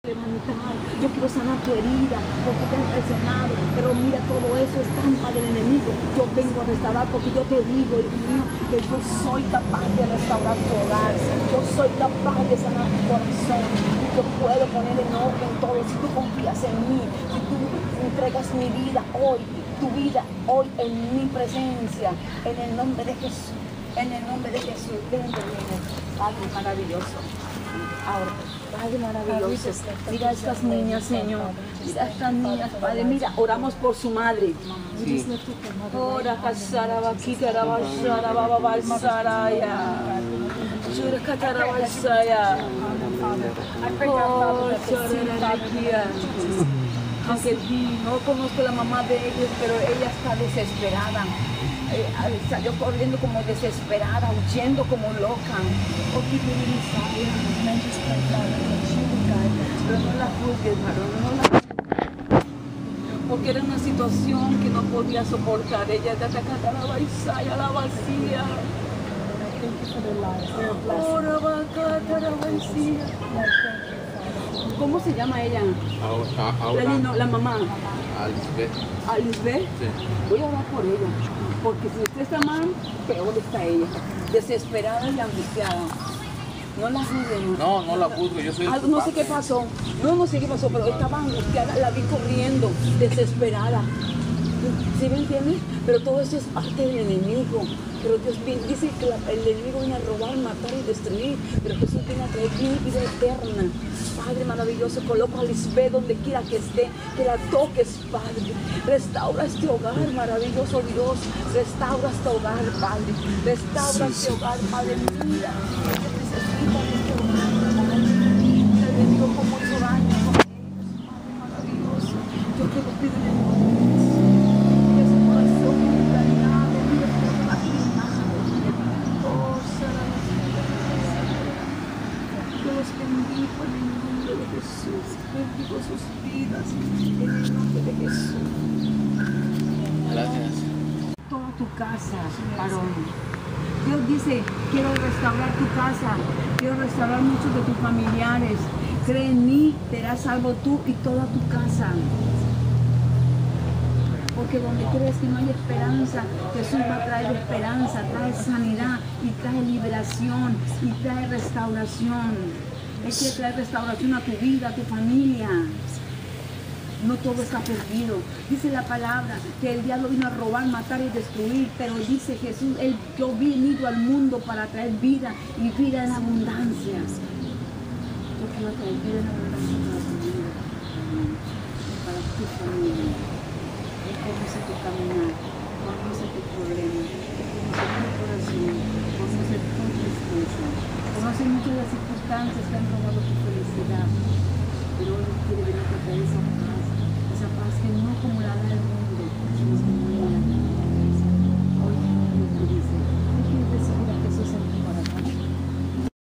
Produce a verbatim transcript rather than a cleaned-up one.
levantar, yo quiero sanar tu herida, porque te has presionado, pero mira, todo eso es trampa del enemigo. Yo vengo a restaurar porque yo te digo, Dios mío, que yo soy capaz de restaurar tu hogar, yo soy capaz de sanar tu corazón, y yo puedo poner en orden todo. Si tú confías en mí, si tú entregas mi vida hoy, tu vida hoy en mi presencia, en el nombre de Jesús, en el nombre de Jesús, ven, ven, Padre maravilloso. Ahora, Padre maravilloso, mira a estas niñas, Señor, mira a estas niñas, Padre, mira, oramos por su madre. Ora, casara, vaquita, rabasara, bababalsaraya, churacatara, balsaya, oh, choraraquía. Aunque no conozco la mamá de ellos, pero ella está desesperada. Eh, salió corriendo como desesperada, huyendo como loca. Pero no la juzgues, varón, no la... porque era una situación que no podía soportar. Ella de atacar a la vaisaya, la vacía. Ahora va a la vacía. ¿Cómo se llama ella? Ahora, la, no, la mamá. Alisbeth. ¿Alisbeth? Sí. Voy a orar por ella, porque si usted está mal, peor está ella. Desesperada y angustiada. No la juzguen. No, no la juzgo, yo soy Algo, no sé qué pasó. No, no sé qué pasó, pero estaba angustiada, la vi corriendo, desesperada. ¿Sí me entiendes? Pero todo eso es parte del enemigo. Pero Dios dice que la, el enemigo viene a robar, matar y destruir. Pero Jesús viene a traer vida eterna. Padre maravilloso, coloca a Lisbeth donde quiera que esté, que la toques, Padre. Restaura este hogar, maravilloso Dios. Restaura este hogar, Padre. Restaura este hogar, Padre. Mira, que necesita este hogar, Padre. Mira el enemigo como hizo daño con ellos, Padre maravilloso. Yo quiero pedirle bendigo en el nombre de Jesús, bendigo sus vidas en el nombre de Jesús. Gracias. Toda tu casa, varón. Dios dice, quiero restaurar tu casa, quiero restaurar muchos de tus familiares. Cree en mí, serás salvo tú y toda tu casa. Porque donde crees que no hay esperanza, Jesús va a traer esperanza, trae sanidad y trae liberación y trae restauración. Él quiere traer restauración a tu vida, a tu familia. No todo está perdido. Dice la palabra que el diablo vino a robar, matar y destruir, pero dice Jesús, él, yo he venido al mundo para traer vida y vida en abundancia. Yo quiero traer vida en abundancia.